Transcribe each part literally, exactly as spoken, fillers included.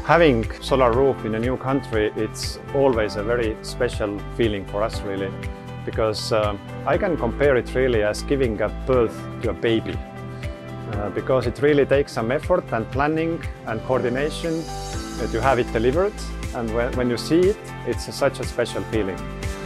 Having solar roof in a new country, it's always a very special feeling for us really, because uh, I can compare it really as giving a birth to a baby, uh, because it really takes some effort and planning and coordination uh, to have it delivered, and when, when you see it, it's a, such a special feeling.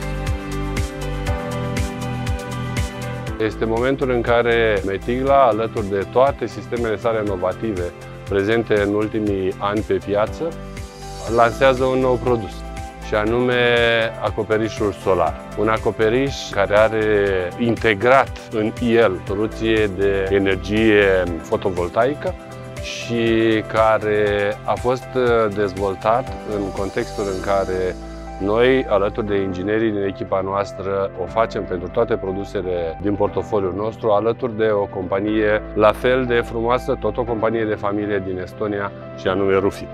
Este momentul în care Metigla, alături de toate sistemele sale inovative prezente în ultimii ani pe piață, lansează un nou produs, și anume acoperișul solar. Un acoperiș care are integrat în el soluție de energie fotovoltaică și care a fost dezvoltat în contextul în care noi, alături de inginerii din echipa noastră, o facem pentru toate produsele din portofoliul nostru, alături de o companie la fel de frumoasă, tot o companie de familie din Estonia, și anume Roofit.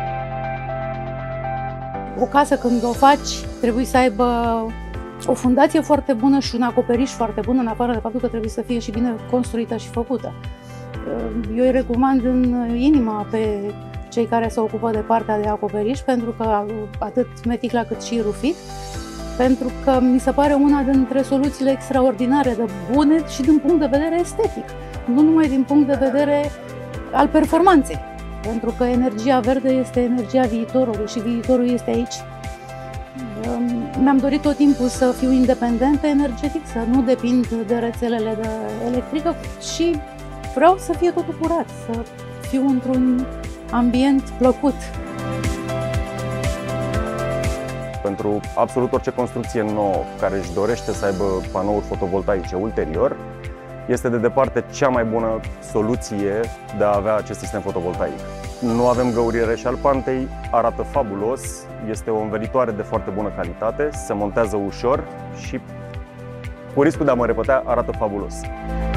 O casă, când o faci, trebuie să aibă o fundație foarte bună și un acoperiș foarte bun, în afară de faptul că trebuie să fie și bine construită și făcută. Eu îi recomand în inimă pe cei care se ocupă de partea de acoperiș, pentru că atât Metigla cât și Roofit, pentru că mi se pare una dintre soluțiile extraordinare de bune și din punct de vedere estetic, nu numai din punct de vedere al performanței, pentru că energia verde este energia viitorului și viitorul este aici. Mi-am dorit tot timpul să fiu independentă energetic, să nu depind de rețelele de electrică și vreau să fie totul curat, să fiu într-un ambient plăcut. Pentru absolut orice construcție nouă care își dorește să aibă panouri fotovoltaice ulterior, este de departe cea mai bună soluție de a avea acest sistem fotovoltaic. Nu avem găurire șarpantei, arată fabulos, este o învelitoare de foarte bună calitate, se montează ușor și, cu riscul de a mă repeta, arată fabulos.